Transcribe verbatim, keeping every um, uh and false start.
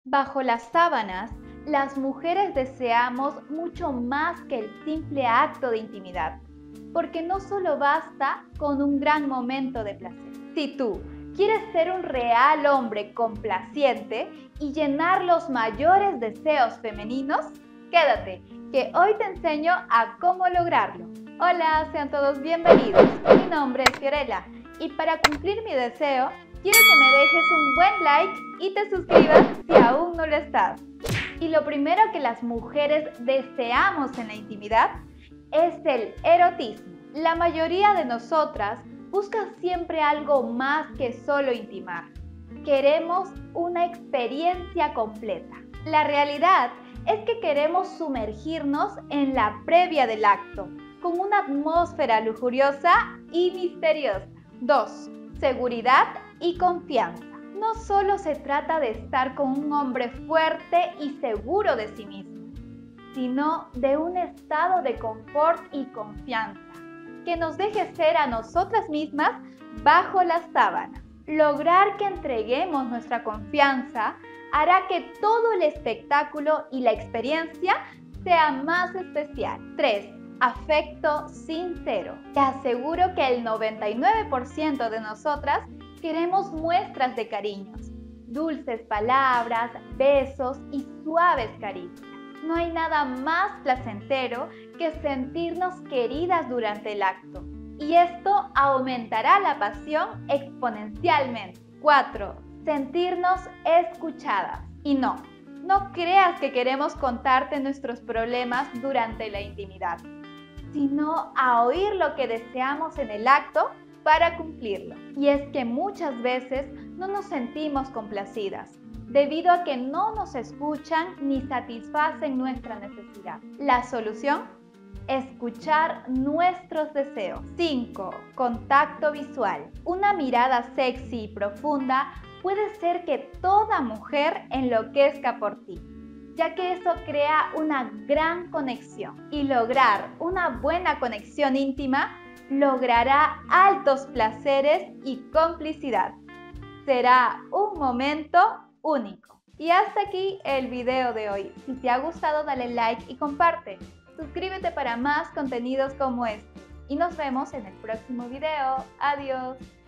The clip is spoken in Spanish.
Bajo las sábanas, las mujeres deseamos mucho más que el simple acto de intimidad, porque no solo basta con un gran momento de placer. Si tú quieres ser un real hombre complaciente y llenar los mayores deseos femeninos, quédate, que hoy te enseño a cómo lograrlo. Hola, sean todos bienvenidos. Mi nombre es Fiorella y para cumplir mi deseo, quiero que me dejes un buen like y te suscribas si aún no lo estás. Y lo primero que las mujeres deseamos en la intimidad es el erotismo. La mayoría de nosotras busca siempre algo más que solo intimar. Queremos una experiencia completa. La realidad es que queremos sumergirnos en la previa del acto, con una atmósfera lujuriosa y misteriosa. dos. Seguridad y confianza. No solo se trata de estar con un hombre fuerte y seguro de sí mismo, sino de un estado de confort y confianza que nos deje ser a nosotras mismas bajo las sábanas. Lograr que entreguemos nuestra confianza hará que todo el espectáculo y la experiencia sea más especial. tres. Afecto sincero. Te aseguro que el noventa y nueve por ciento de nosotras queremos muestras de cariños, dulces palabras, besos y suaves caricias. No hay nada más placentero que sentirnos queridas durante el acto, y esto aumentará la pasión exponencialmente. cuatro. Sentirnos escuchadas. Y no, no creas que queremos contarte nuestros problemas durante la intimidad, sino a oír lo que deseamos en el acto para cumplirlo. Y es que muchas veces no nos sentimos complacidas, debido a que no nos escuchan ni satisfacen nuestra necesidad. La solución: escuchar nuestros deseos. cinco. Contacto visual. Una mirada sexy y profunda puede ser que toda mujer enloquezca por ti, ya que eso crea una gran conexión. Y lograr una buena conexión íntima logrará altos placeres y complicidad. Será un momento único. Y hasta aquí el video de hoy. Si te ha gustado, dale like y comparte. Suscríbete para más contenidos como este. Y nos vemos en el próximo video. Adiós.